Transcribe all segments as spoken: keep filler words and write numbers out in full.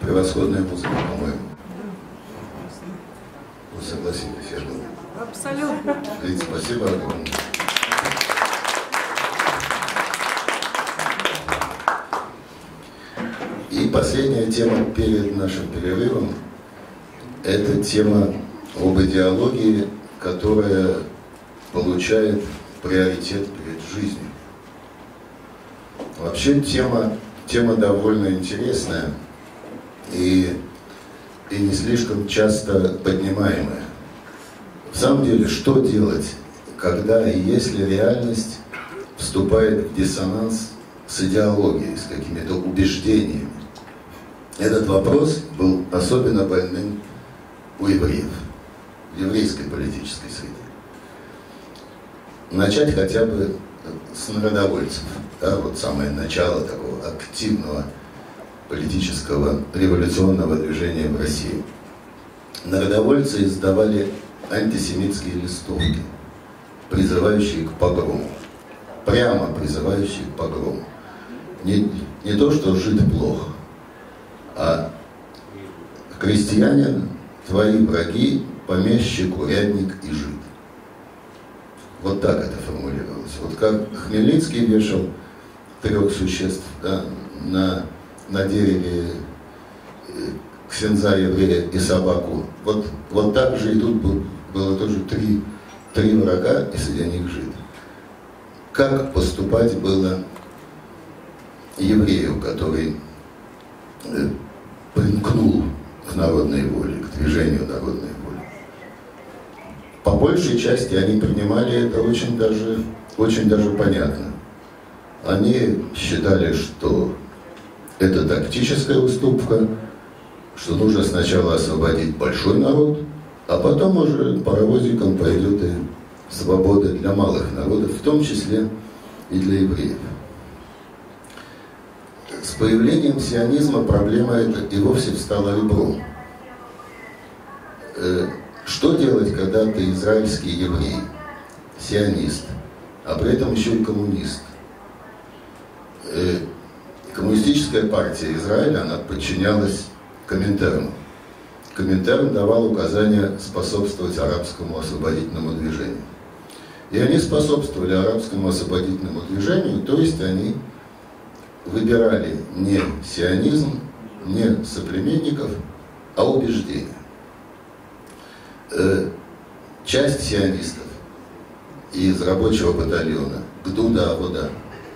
Превосходная музыка, по-моему. Вы согласитесь, я думаю. Абсолютно. Лидия, спасибо огромное. И последняя тема перед нашим перерывом – это тема об идеологии, которая получает приоритет перед жизнью. Вообще тема, тема довольно интересная и, и не слишком часто поднимаемая. В самом деле, что делать, когда и если реальность вступает в диссонанс с идеологией, с какими-то убеждениями? Этот вопрос был особенно больным у евреев, в еврейской политической среде. Начать хотя бы с народовольцев, да, вот самое начало такого активного политического революционного движения в России. Народовольцы издавали антисемитские листовки, призывающие к погрому, прямо призывающие к погрому. Не, не то, что жид плохо, а крестьянин, твои враги, помещик, урядник и жид. Вот так это формулировалось. Вот как Хмельницкий вешал трех существ, да, на, на дереве ксенза, еврея и собаку. Вот, вот так же и тут был, было тоже три, три врага, и среди них жид. Как поступать было еврею, который э, примкнул к народной воле, к движению народной воли? По большей части они принимали это очень даже, очень даже понятно. Они считали, что это тактическая уступка, что нужно сначала освободить большой народ, а потом уже паровозиком пойдет и свобода для малых народов, в том числе и для евреев. С появлением сионизма проблема эта и вовсе встала ребром. Что делать, когда ты израильский еврей, сионист, а при этом еще и коммунист? Коммунистическая партия Израиля, она подчинялась Коминтерну. Коминтерн давал указания способствовать арабскому освободительному движению. И они способствовали арабскому освободительному движению, то есть они выбирали не сионизм, не соплеменников, а убеждения. Часть сионистов из рабочего батальона Гдуда Авода,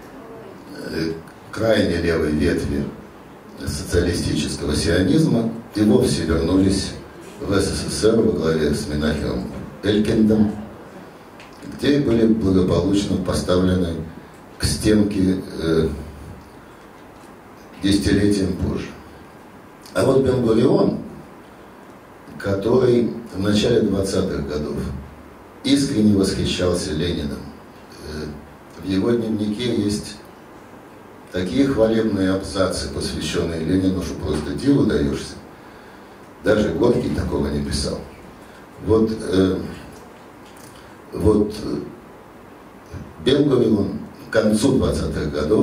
крайне левой ветви социалистического сионизма, и вовсе вернулись в СССР во главе с Менахемом Элькиндом, где были благополучно поставлены к стенке э, десятилетием позже. А вот Бен-Гурион, который в начале двадцатых годов искренне восхищался Лениным, э, в его дневнике есть такие хвалебные абзацы, посвященные Ленину, что просто диву даешься. Даже Горький такого не писал. Вот, э, вот Бен-Гурион к концу двадцатых годов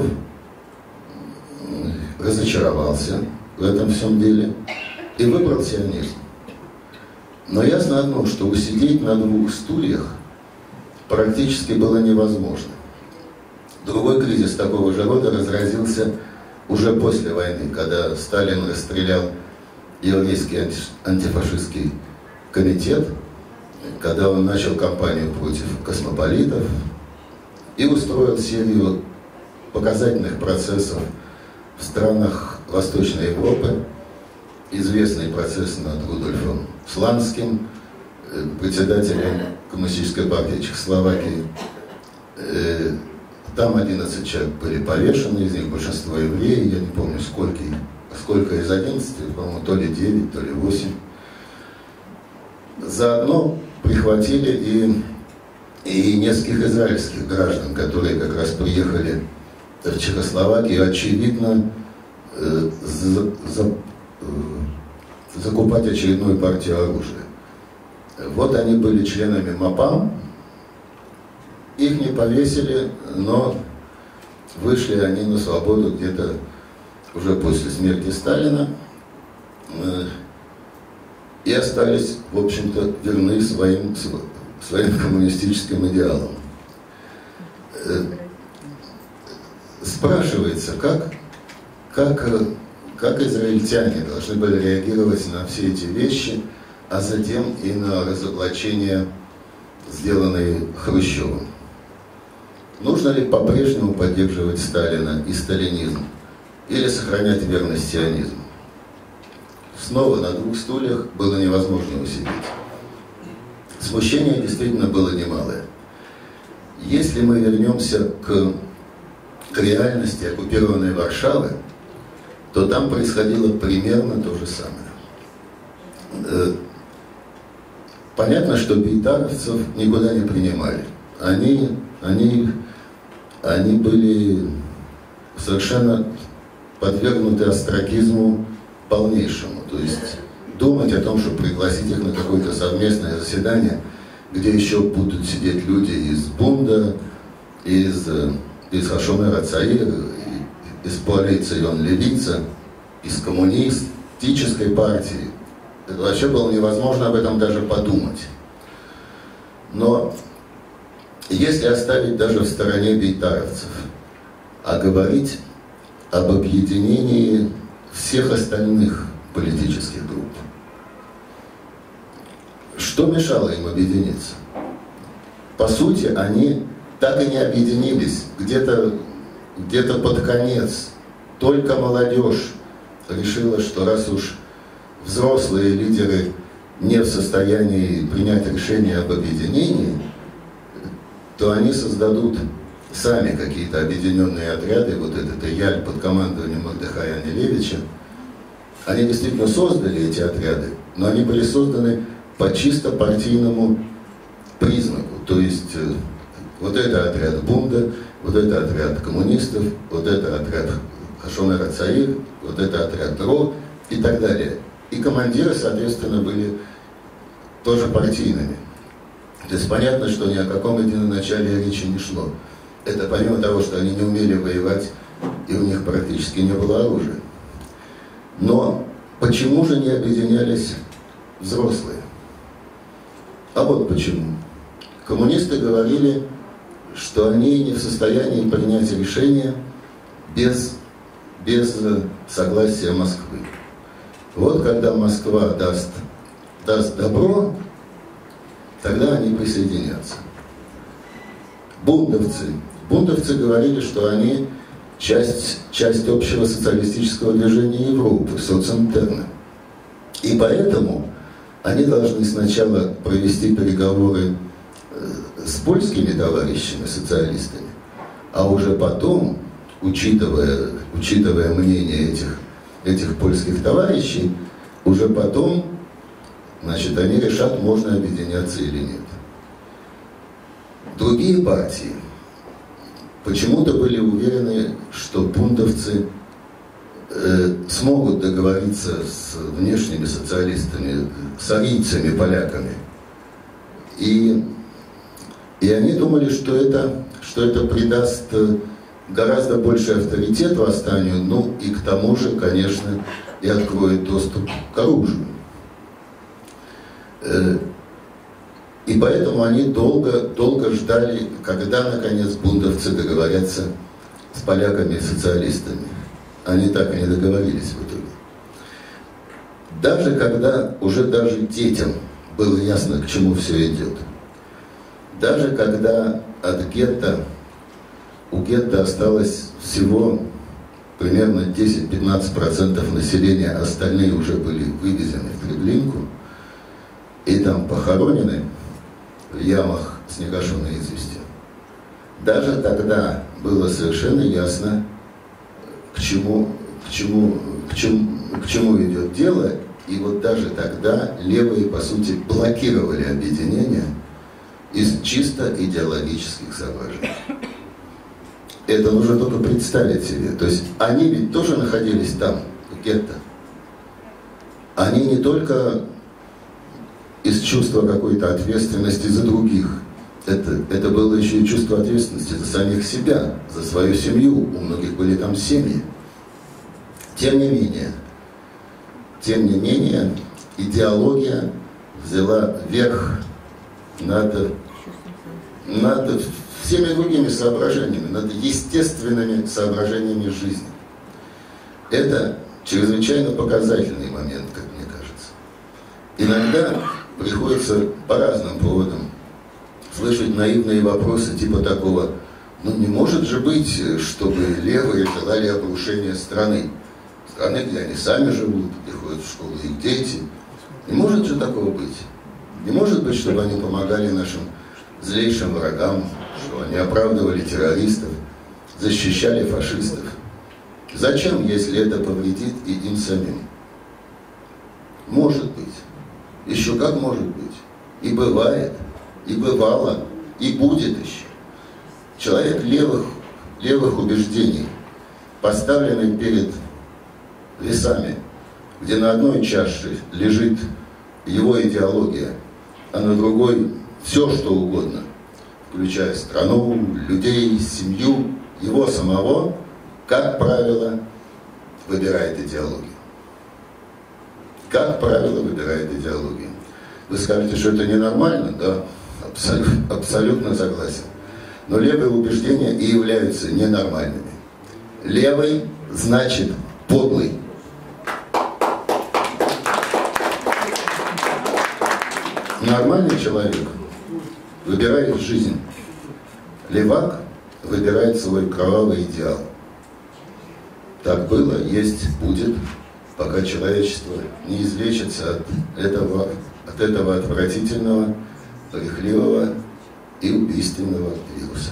разочаровался в этом всем деле и выбрал сионизм. Но ясно одно, что усидеть на двух стульях практически было невозможно. Другой кризис такого же рода разразился уже после войны, когда Сталин расстрелял еврейский анти антифашистский комитет, когда он начал кампанию против космополитов и устроил серию показательных процессов в странах Восточной Европы. Известный процесс над Рудольфом Сланским, председателем Коммунистической партии Чехословакии. Там одиннадцать человек были повешены, из них большинство евреи, я не помню сколько, сколько из одиннадцати, по-моему, то ли девять, то ли восемь. Заодно прихватили и, и нескольких израильских граждан, которые как раз приехали в Чехословакию, очевидно, э, за, за, э, закупать очередную партию оружия. Вот они были членами МАПАМ, их не повесили, но вышли они на свободу где-то уже после смерти Сталина. и остались, в общем-то, верны своим, своим коммунистическим идеалам. Спрашивается, как, как, как израильтяне должны были реагировать на все эти вещи, а затем и на разоблачения, сделанные Хрущевым. Нужно ли по-прежнему поддерживать Сталина и сталинизм, или сохранять верность сионизму? Снова на двух стульях было невозможно усидеть. Смущение действительно было немалое. Если мы вернемся к, к реальности оккупированной Варшавы, то там происходило примерно то же самое. Понятно, что бейтаровцев никуда не принимали. Они, они, они были совершенно подвергнуты остракизму полнейшему. То есть думать о том, чтобы пригласить их на какое-то совместное заседание, где еще будут сидеть люди из Бунда, из, из Хашонера Цаир, из Коалицион Левица, из коммунистической партии. Это вообще было невозможно об этом даже подумать. Но если оставить даже в стороне бейтаровцев, а говорить об объединении всех остальных политических групп, что мешало им объединиться? По сути, они так и не объединились. Где-то где-то под конец только молодежь решила, что раз уж взрослые лидеры не в состоянии принять решение об объединении, то они создадут сами какие-то объединенные отряды. Вот этот Яль под командованием Мордехая Анилевича. Они действительно создали эти отряды, но они были созданы по чисто партийному признаку. То есть вот это отряд Бунда, вот это отряд коммунистов, вот это отряд Хашонера Цаир, вот это отряд РО и так далее. И командиры, соответственно, были тоже партийными. То есть понятно, что ни о каком единоначале речи не шло. Это помимо того, что они не умели воевать, и у них практически не было оружия. Но почему же не объединялись взрослые? А вот почему. Коммунисты говорили, что они не в состоянии принять решение без, без согласия Москвы. Вот когда Москва даст, даст добро, тогда они присоединятся. Бундовцы. Бундовцы говорили, что они часть, часть общего социалистического движения Европы, социнтерна. И поэтому они должны сначала провести переговоры с польскими товарищами, социалистами, а уже потом, учитывая, учитывая мнение этих, этих польских товарищей, уже потом, значит, они решат, можно объединяться или нет. Другие партии почему-то были уверены, что бундовцы э, смогут договориться с внешними социалистами, с арийцами, поляками. И, и они думали, что это, что это придаст гораздо больший авторитет восстанию, ну и к тому же, конечно, и откроет доступ к оружию. Э, И поэтому они долго, долго ждали, когда, наконец, бундовцы договорятся с поляками и социалистами. Они так и не договорились в итоге. Даже когда уже даже детям было ясно, к чему все идет. Даже когда от гетто, у гетто осталось всего примерно десять-пятнадцать процентов населения, остальные уже были вывезены в Треблинку и там похоронены в ямах с негашенной известью. Даже тогда было совершенно ясно, к чему, к чему, к чему, к чему идет дело. И вот даже тогда левые, по сути, блокировали объединение из чисто идеологических соображений. Это нужно только представить себе. То есть они ведь тоже находились там, в гетто. Они не только из чувства какой-то ответственности за других. Это, это было еще и чувство ответственности за самих себя, за свою семью. У многих были там семьи. Тем не менее, тем не менее, идеология взяла верх над, над всеми другими соображениями, над естественными соображениями жизни. Это чрезвычайно показательный момент, как мне кажется. Иногда приходится по разным поводам слышать наивные вопросы типа такого: ну не может же быть, чтобы левые желали обрушения страны. Страны, где они сами живут, где ходят в школу их дети. Не может же такого быть. Не может быть, чтобы они помогали нашим злейшим врагам, что они оправдывали террористов, защищали фашистов. Зачем, если это повредит и им самим? Может быть. Еще как может быть. И бывает, и бывало, и будет еще. Человек левых, левых убеждений, поставленный перед весами, где на одной чаше лежит его идеология, а на другой все, что угодно, включая страну, людей, семью, его самого, как правило, выбирает идеологию. Как правило, выбирает идеологию. Вы скажете, что это ненормально? Да, абсолютно, абсолютно согласен. Но левые убеждения и являются ненормальными. Левый значит подлый. Нормальный человек выбирает жизнь. Левак выбирает свой кровавый идеал. Так было, есть, будет, пока человечество не излечится от этого, от этого отвратительного, брехливого и убийственного вируса.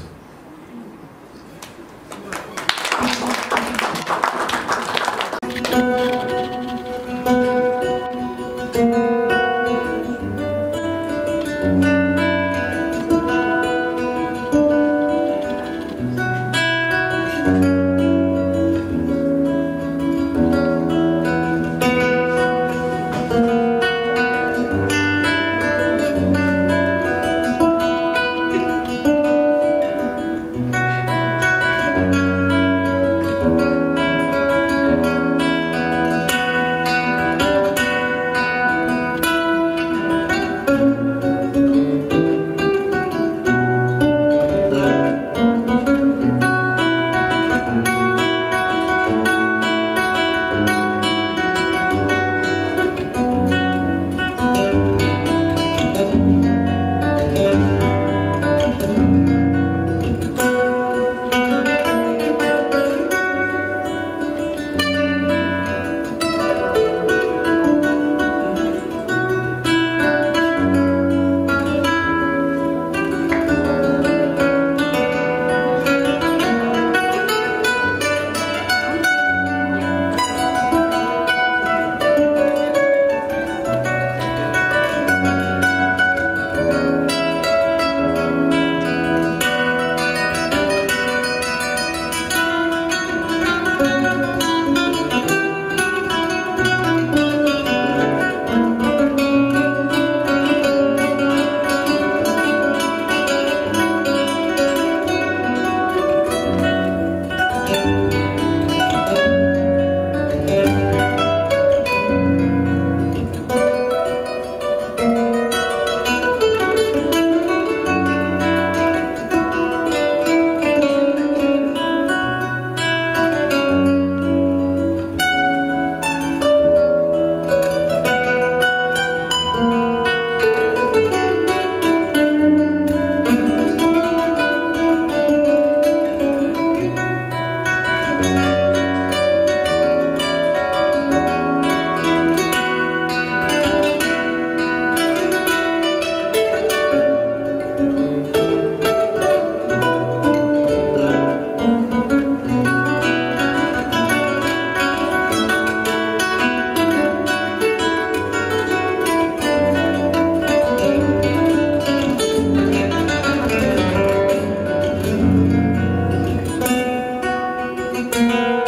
Thank you.